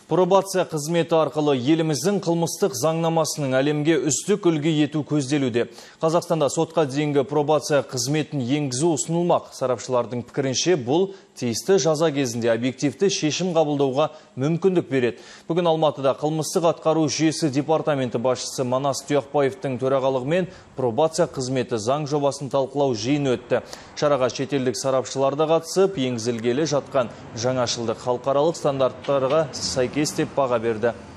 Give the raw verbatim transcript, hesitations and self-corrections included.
Пробация қызметі арқылы еліміздің қылмыстық заңнамасының әлемге үздік үлгі ету көзделуде. Қазақстанда сотқа дейінгі пробация қызметін енгізу ұсынылмақ. Сарапшылардың пікірінше бұл тиісті жаза кезінде объективті шешім қабылдауға мүмкіндік береді. Бүгін Алматыда қылмыстық атқару жүйесі департаменті басшысы Манас Тұяқбаевтың төрағалығымен пробация қызметі заң жобасын талқылау жиын өтті. Шараға шетелдік сарапшылар да қатысып, енгізілгелі жатқан жаңашылдық халықаралық стандарттарға сәйкес деп баға берді.